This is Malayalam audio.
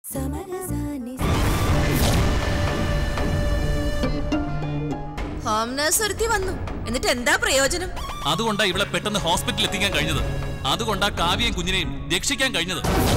ഹോം നഴ്സ് ഒരുത്തി വന്നു. എന്നിട്ട് എന്താ പ്രയോജനം? അതുകൊണ്ടാ ഇവളെ പെട്ടെന്ന് ഹോസ്പിറ്റലിൽ എത്തിക്കാൻ കഴിഞ്ഞത്. അതുകൊണ്ടാ കാവ്യയും കുഞ്ഞിനെയും രക്ഷിക്കാൻ കഴിഞ്ഞത്.